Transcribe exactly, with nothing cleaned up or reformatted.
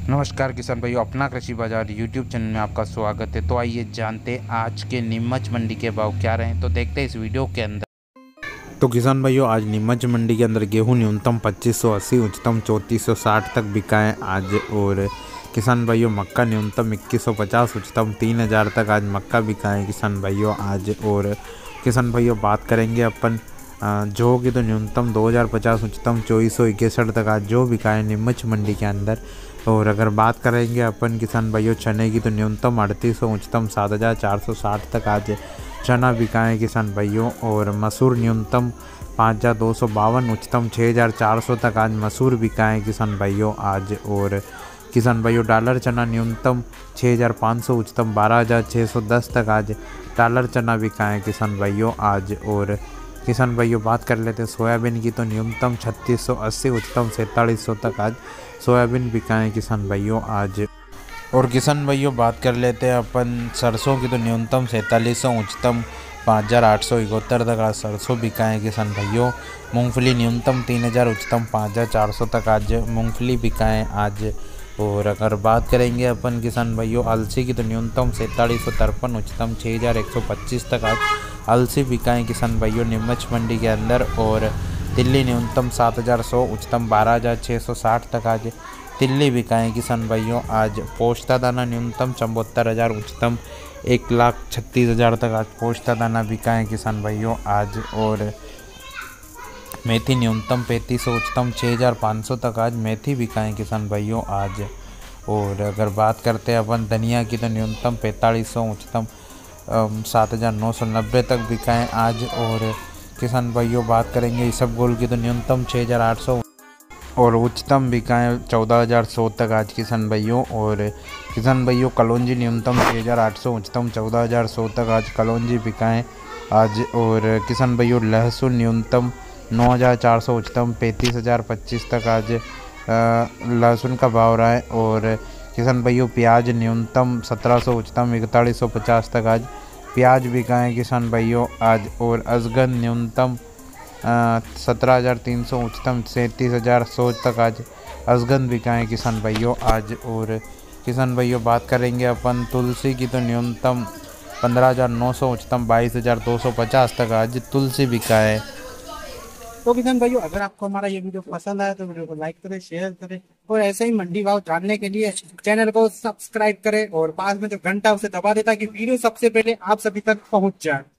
नमस्कार किसान भाइयों, अपना कृषि बाजार यूट्यूब चैनल में आपका स्वागत है। तो आइए जानते हैं आज के नीमच मंडी के भाव क्या रहे, तो देखते हैं इस वीडियो के अंदर। तो किसान भाइयों, आज नीमच मंडी के अंदर गेहूं न्यूनतम पच्चीस सौ अस्सी, उच्चतम चौंतीस सौ साठ तक बिका है आज। और किसान भाइयों, मक्का न्यूनतम इक्कीस सौ पचास, उच्चतम तीन हज़ार तक आज मक्का बिका है किसान भाइयों आज। और किसान भाइयों, बात करेंगे अपन जौ की, तो न्यूनतम दो हज़ार पचास, उच्चतम चौबीस सौ इकसठ तक आज जौ बिका है नीमच मंडी के अंदर। और अगर बात करेंगे अपन किसान भाइयों चने की, तो न्यूनतम अड़तीस सौ, उच्चतम सात हज़ार चार सौ साठ तक आज चना बिका है किसान भाइयों। और मसूर न्यूनतम पाँच हज़ार दो सौ बावन, उच्चतम छः हज़ार चार सौ तक आज मसूर बिका है किसान भाइयों आज। और किसान भाइयों, डॉलर चना न्यूनतम छः हज़ार पाँच सौ, उच्चतम बारह हज़ार छः सौ दस तक आज डॉलर चना बिका है किसान भाइयों आज। और किसान भाइयों, बात कर लेते हैं सोयाबीन की, तो न्यूनतम छत्तीस सौ अस्सी, उच्चतम सैंतालीस सौ तक आज सोयाबीन बिका है किसान भाइयों आज। और किसान भाइयों, बात कर लेते हैं अपन सरसों की, तो न्यूनतम सैंतालीस सौ, उच्चतम पाँच हज़ार आठ सौ इकहत्तर तक आज सरसों बिका है किसान भाइयों। मूंगफली न्यूनतम तीन हज़ार, उच्चतम पाँच हज़ार चार सौ तक आज मूंगफली बिका है आज। और अगर बात करेंगे अपन किसान भाइयों अलसी की, तो न्यूनतम सैंतालीस सौ तिरपन, उच्चतम छः हज़ार एक सौ पच्चीस तक आज अलसी बिका है किसान भाइयों नीमच मंडी के अंदर। और तिल्ली न्यूनतम सात हज़ार सौ, उच्चतम बारह हज़ार छः सौ साठ तक आज तिल्ली बिकाएँ किसान भाइयों आज। पोस्ता दाना न्यूनतम चौहत्तर हज़ार, उच्चतम एक लाख छत्तीस हज़ार तक आज पोस्ता दाना बिकाएँ किसान भाइयों आज। और मेथी न्यूनतम पैंतीस सौ, उच्चतम छः हज़ार पाँच सौ तक आज मेथी बिकाएँ किसान भाइयों आज। और अगर बात करते हैं अपन धनिया की, तो न्यूनतम पैंतालीस सौ, उच्चतम सात हज़ार नौ सौ नब्बे तक बिकाएँ आज। और किसान भाइयों, बात करेंगे इसबगोल की, तो न्यूनतम छः हज़ार आठ सौ और उच्चतम बिकाएँ चौदह हज़ार सौ तक आज किसान भाइयों। और किसान भाइयों, कलौंजी न्यूनतम छः हज़ार आठ सौ, उच्चतम चौदह हज़ार सौ तक आज कलौंजी बिकाएँ आज। और किसान भाइयों, लहसुन न्यूनतम नौ हज़ार चार सौ, उच्चतम पैंतीस हज़ार पच्चीस तक आज लहसुन का भाव रहा है। और किसान भाइयों, प्याज न्यूनतम सत्रह सौ, उच्चतम इकतालीस सौ पचास तक आज प्याज बिकाएँ किसान भाइयों आज। और असगन न्यूनतम सत्रह हज़ार तीन सौ, उच्चतम सैंतीस हज़ार सौ तक आज असगन बिकाएँ किसान भाइयों आज। और किसान भाइयों, बात करेंगे अपन तुलसी की, तो न्यूनतम पंद्रह हज़ार नौ सौ, उच्चतम बाईस हज़ार दो सौ पचास तक आज तुलसी बिकाए। तो किसान भाइयों, अगर आपको हमारा ये वीडियो पसंद आया तो वीडियो को लाइक करें, शेयर करें और ऐसे ही मंडी भाव जानने के लिए चैनल को सब्सक्राइब करें और पास में जो घंटा उसे दबा दें ताकि वीडियो सबसे पहले आप सभी तक पहुंच जाए।